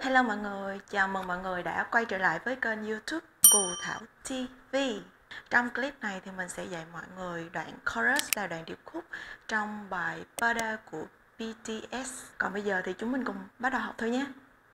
Hello mọi người, chào mừng mọi người đã quay trở lại với kênh YouTube Cù Thảo TV. Trong clip này thì mình sẽ dạy mọi người đoạn chorus là đoạn điệp khúc trong bài Butter của BTS. Còn bây giờ thì chúng mình cùng bắt đầu học thôi nhé.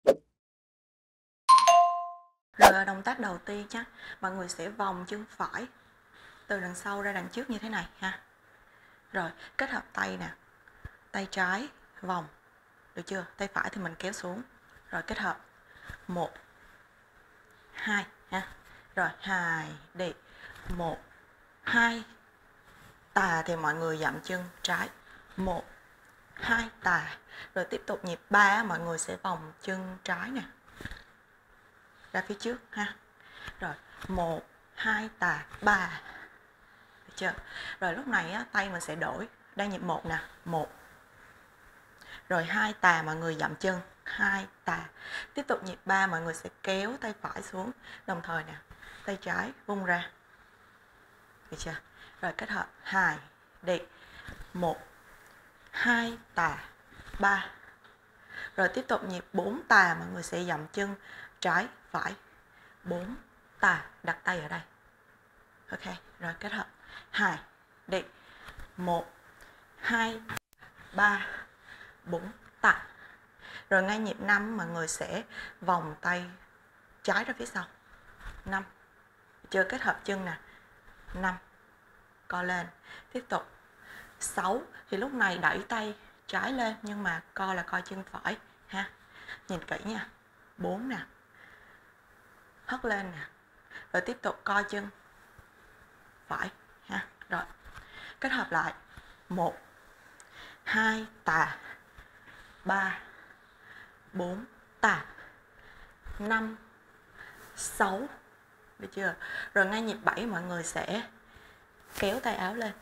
Rồi động tác đầu tiên nhé, mọi người sẽ vòng chân phải từ đằng sau ra đằng trước như thế này ha. Rồi kết hợp tay nè, tay trái vòng, được chưa? Tay phải thì mình kéo xuống. Rồi kết hợp 1 2 ha. Rồi 2 đi. 1 2 tà thì mọi người dậm chân trái. 1 2 tà. Rồi tiếp tục nhịp 3 mọi người sẽ vòng chân trái nè, ra phía trước ha. Rồi 1 2 tà 3. Được chưa? Rồi lúc này á, tay mình sẽ đổi. Đang nhịp 1 nè, 1. Rồi 2 tà mọi người dậm chân, 2 tà. Tiếp tục nhịp 3 mọi người sẽ kéo tay phải xuống, đồng thời nè, tay trái vung ra. Được chưa? Rồi kết hợp 2 đi. 1 2 tà 3. Rồi tiếp tục nhịp 4 tà mọi người sẽ dậm chân trái phải. 4 tà, đặt tay ở đây. Ok, rồi kết hợp 2 đi. 1 2 3 4 tà. Rồi ngay nhịp 5 mọi người sẽ vòng tay trái ra phía sau. 5. Chưa kết hợp chân nè. 5. Co lên. Tiếp tục 6 thì lúc này đẩy tay trái lên nhưng mà co là co chân phải ha. Nhìn kỹ nha. 4 nè. Hất lên nè. Rồi tiếp tục co chân phải ha. Rồi. Kết hợp lại 1 2 tà 3 4 tà 5 6. Được chưa? Rồi ngay nhịp 7 mọi người sẽ kéo tay áo lên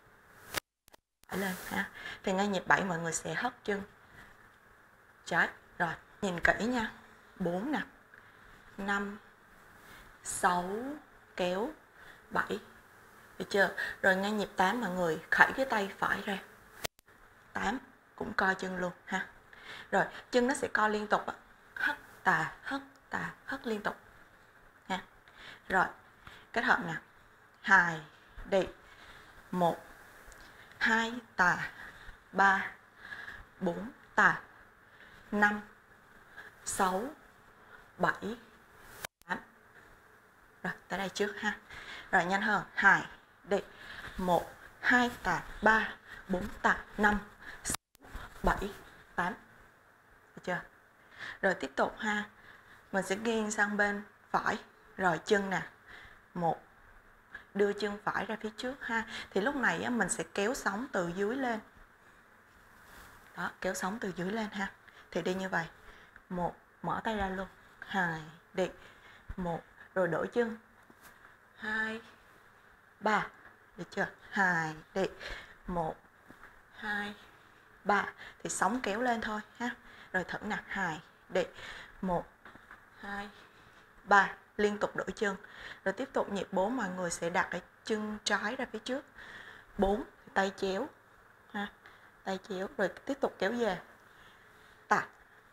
ha. Thì ngay nhịp 7 mọi người sẽ hất chân trái. Rồi, nhìn kỹ nha. 4 nè. 5 6 kéo 7. Được chưa? Rồi ngay nhịp 8 mọi người khẩy cái tay phải ra. 8 cũng co chân luôn ha. Rồi, chân nó sẽ co liên tục á. Hất tà, hất liên tục ha. Rồi, kết hợp nè. 2 đi. 1 2 tà 3 4 tà 5 6 7 8. Rồi, tới đây trước ha. Rồi nhanh hơn. 2 đi. 1 2 tà 3 4 tà 5 6 7 8. Được chưa? Rồi tiếp tục ha. Mình sẽ nghiêng sang bên phải. Rồi chân nè. 1. Đưa chân phải ra phía trước ha. Thì lúc này á, mình sẽ kéo sóng từ dưới lên. Đó, kéo sóng từ dưới lên ha. Thì đi như vậy. 1, mở tay ra luôn. 2, đi. 1, rồi đổi chân. 2, 3. Được chưa? 2, đi. 1, 2, 3. Thì sóng kéo lên thôi ha. Rồi thử nè. 2, đi. 1, 2, 3. Liên tục đổi chân. Rồi tiếp tục nhịp 4 mọi người sẽ đặt cái chân trái ra phía trước. 4, tay chéo ha. Tay chéo rồi tiếp tục kéo về. Tà.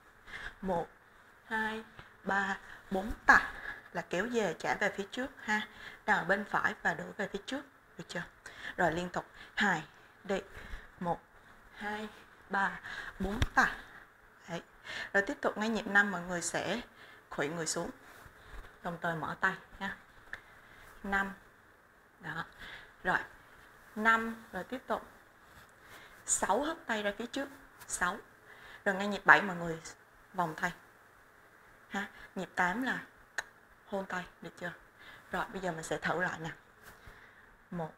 1 2 3 4 tà là kéo về trả về phía trước ha. Đang ở bên phải và đổ về phía trước. Được chưa? Rồi liên tục 2 đi. 1 2 3 4 tà. Đấy. Rồi tiếp tục ngay nhịp 5 mọi người sẽ khuỵu người xuống. Đồng thời mở tay nha. 5. Đó. Rồi. 5 rồi tiếp tục 6 hất tay ra phía trước. 6. Rồi ngay nhịp 7 mọi người vòng tay. Ha, nhịp 8 là hôn tay, được chưa? Rồi bây giờ mình sẽ thử lại nè. 1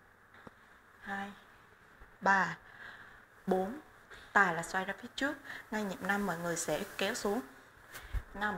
2 3 4 tà là xoay ra phía trước. Ngay nhịp 5 mọi người sẽ kéo xuống. 5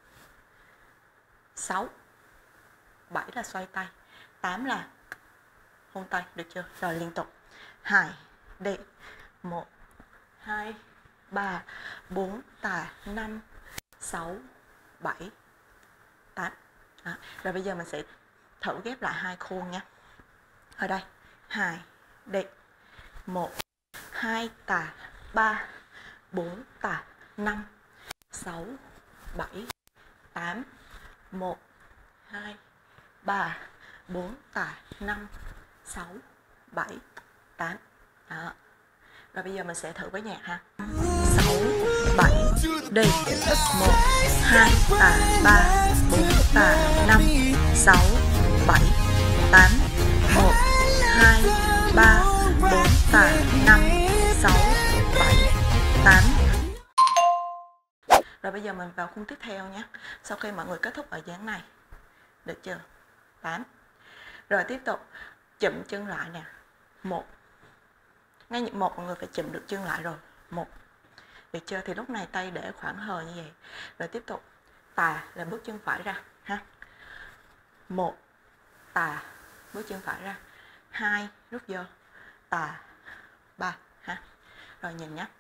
6 7 là xoay tay. 8 là hôn tay, được chưa? Rồi liên tục 2 đi. 1 2 3 4 tà 5 6 7 8. Đó. Rồi bây giờ mình sẽ thử ghép lại hai khuôn nha. Ở đây 2 đi. 1 2 tà 3 4 tà 5 6 7, 8, 1, 2, 3, 4, tà 5, 6, 7, 8. Đó. Rồi bây giờ mình sẽ thử với nhạc ha. 6, 7, đi. 1, 2, tà 3, 4, tà 5, 6, 7, 8, 1, 2, 3, 4, tà 5, 6, 7, 8. Rồi bây giờ mình vào khung tiếp theo nhé. Sau khi mọi người kết thúc ở dáng này, được chưa? 8. Rồi tiếp tục chụm chân lại nè. 1. Ngay nhịp 1 mọi người phải chụm được chân lại rồi. 1. Được chưa? Thì lúc này tay để khoảng hờ như vậy. Rồi tiếp tục tà là bước chân phải ra ha. 1, tà, bước chân phải ra. 2, rút vô, tà, 3 ha. Rồi nhìn nhé.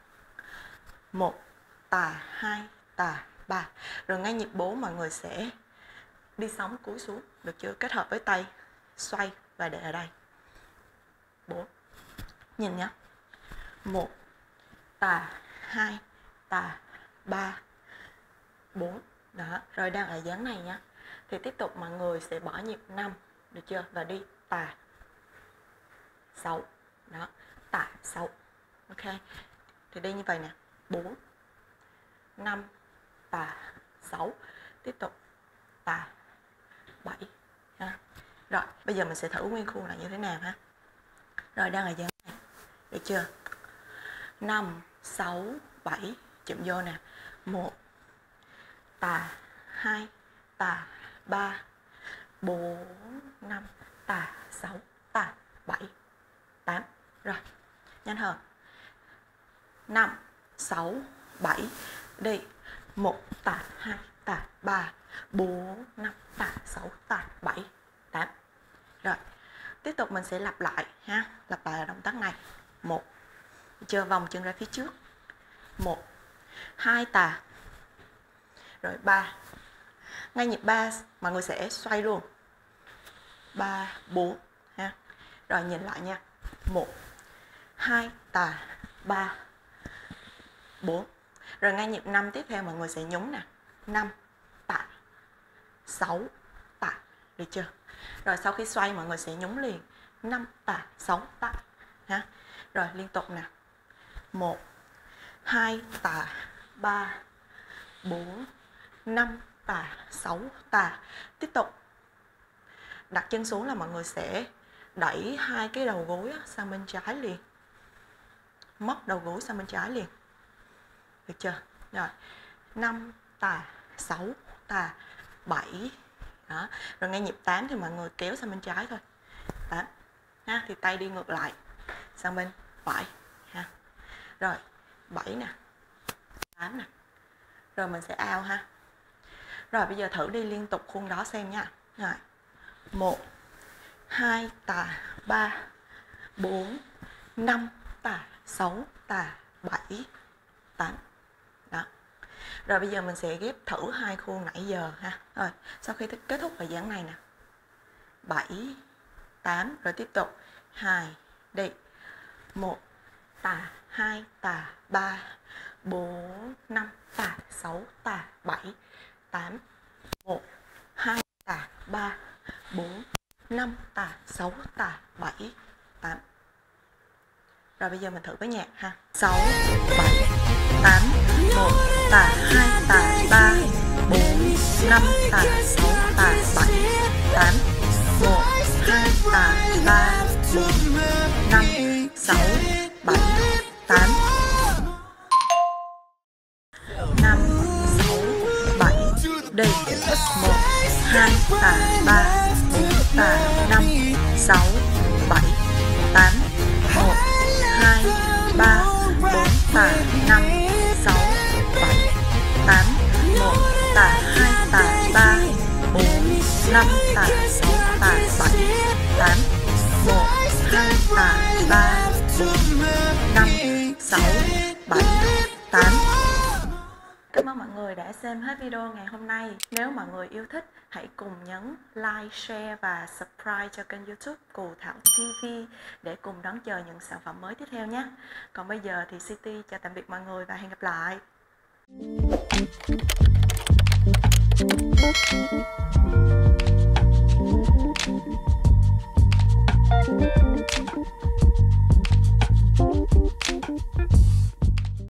1, tà, 2, tà, 3. Rồi ngay nhịp 4 mọi người sẽ đi sóng cúi xuống, được chưa? Kết hợp với tay xoay và để ở đây. 4. Nhìn nhé. 1, tà, 2, tà, 3, 4. Đó, rồi đang ở dáng này nhé. Thì tiếp tục mọi người sẽ bỏ nhịp 5, được chưa? Và đi tà 6. Đó, tà 6. Ok. Thì đi như vậy nè. 4, 5, tà 6. Tiếp tục tà 7 ha. Rồi, bây giờ mình sẽ thử nguyên khuôn là như thế nào ha. Rồi đang ở dáng này. Được chưa? 5, 6, 7 chụm vô nè. 1, tà 2, tà 3, 4, 5, tà 6, tà 7, 8. Rồi, nhanh hơn. 5, 6, 7 đi. 1, tà 2, tà 3, 4, 5, tà 6, tà 7, 8. Rồi, tiếp tục mình sẽ lặp lại ha. Lặp lại động tác này. 1, chưa vòng chân ra phía trước. 1, 2 tà. Rồi 3. Ngay nhịp 3 mọi người sẽ xoay luôn. 3, 4 ha. Rồi nhìn lại nha. 1, 2 tà, 3, 4. Rồi ngay nhịp 5 tiếp theo mọi người sẽ nhúng nè. 5 tà, 6 tà, được chưa? Rồi sau khi xoay mọi người sẽ nhúng liền. 5 tà, 6 tà ha. Rồi liên tục nè. 1, 2 tà, 3, 4, 5 tà, 6 tà. Tiếp tục đặt chân xuống là mọi người sẽ đẩy hai cái đầu gối sang bên trái liền. Móc đầu gối sang bên trái liền. Được chưa? Rồi 5 tà, 6 tà, 7. Đó. Rồi ngay nhịp 8 thì mọi người kéo sang bên trái thôi. 8 ha. Thì tay đi ngược lại sang bên phải ha. Rồi 7 nè, 8 nè. Rồi mình sẽ out ha. Rồi bây giờ thử đi liên tục khuôn đó xem nha. Rồi 1, 2 tà, 3, 4, 5 tà, 6 tà, 7, 8. Đó. Rồi bây giờ mình sẽ ghép thử hai khuôn nãy giờ ha. Rồi sau khi kết thúc ở dáng này nè. 7, 8. Rồi tiếp tục 2 đi. 1 tà, 2 tà, 3, 4, 5 tà, 6 tà, 7, 8. 1, 2 tà, 3, 4, 5 tà, 6 tà, 7, 8. Rồi bây giờ mình thử với nhạc ha. 6, 7, 8, 1 tà, 2 tà, 3, 4, 5 tà, 6 tà, 7, 8. 1, 2 tà, 3, 4, 5, 6, 7, 8. 5, 6, 7 đi. 1, 2 tà, 3, 4 tà, 5, 6, 7, 8. 1, 2, 3, 4 tà, 5, 6, 7, 8. 1 tà, 2 tà, 3, 4, 5 tà, 6 tà, 7, 8. 1, 2 tà, 3, 4, 5, 6, 7, 8. Cảm ơn mọi người đã xem hết video ngày hôm nay. Nếu mọi người yêu thích, hãy cùng nhấn like, share và subscribe cho kênh YouTube Cù Thảo TV để cùng đón chờ những sản phẩm mới tiếp theo nhé. Còn bây giờ thì City chào tạm biệt mọi người và hẹn gặp lại. Thank you.